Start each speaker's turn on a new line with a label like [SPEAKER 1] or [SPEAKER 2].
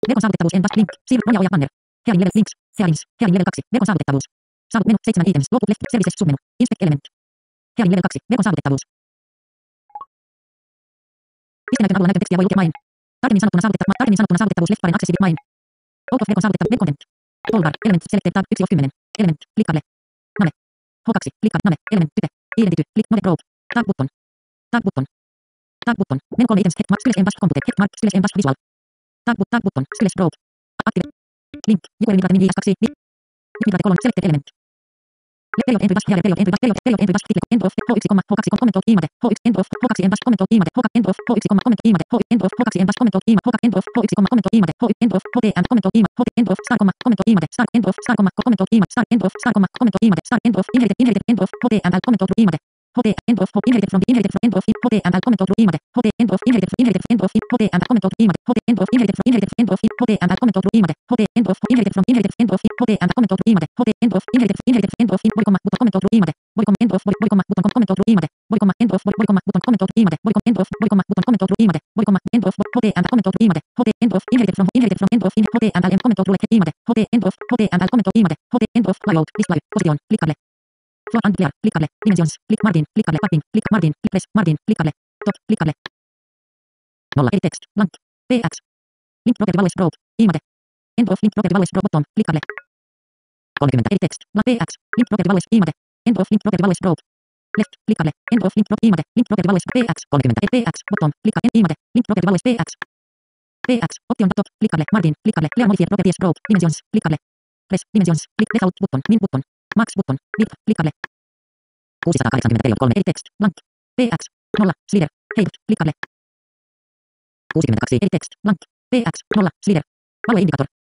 [SPEAKER 1] Verkon saavutettavuus en vast link. Siirry Ronja Oja banner. Heading level links. Headings. Heading level 2. Verkon saavutettavuus. Saavut menu 7 items. Loput left services submenu. Inspect element. Heading level 2. Verkon saavutettavuus. Pistenäkön avulla näkön tekstiä voi lukea main. Tarkemmin sanottuna saavutettavuus left baren accessibility main. Out of verkon saavutettavuus web content. Toolbar. Element selected tab 1 of 10. Element. Klikkalle. Name. H2. Klikka name. Element type. Identity. Click node probe. Tag button. Tag button. Tag button. Menu 3 items. Head mark. Slash embossed computed. Head mark. Slash embossed visual. Tag button. Slash probe. Active. Link. Jukoil migrate min JS2. Migrate colon. Selected element. Period entry dash here period entry dash title end of H1, H2 comment image H1 end of H2 embossed comment image H end of H1 comment image H end of H2 embossed comment image H end of H1 comment image H end of H and comment image H end of star comment image star end of star comment image star end of star comment image star end of inherited end of H and comment image H end of inherited from the inherited from end of H and comment image H end of inherited end of H and comment image H end of inherited end of H and comment image H end of inherited end of H and comment image H end of inherited end of body comma button comment image body comma end of body comma button comment image body comma end of body comma button comment image body comma end of body comma button comment image body comma end of H and comment image H end of inherited from end of H and comment image H end of and comment image H end of layout display position klikkalle floor and clear klikkalle dimensions click margin klikkalle padding click margin click press margin klikkalle top klikkalle 0 edit text blank px link property values probe image end of link property values probe bottom klikkalle 30 edit text blank px link property values image end of link property values probe left klikkalle end of link property image link property values px 30 px bottom klikka image link property values px option top klikkalle margin klikkalle clear modifier properties probe dimensions klikkalle press dimensions click default button min button max button width klikkalle 680 3 edit text blank px 0 slider height klikkalle 62 edit text blank px 0 slider value indicator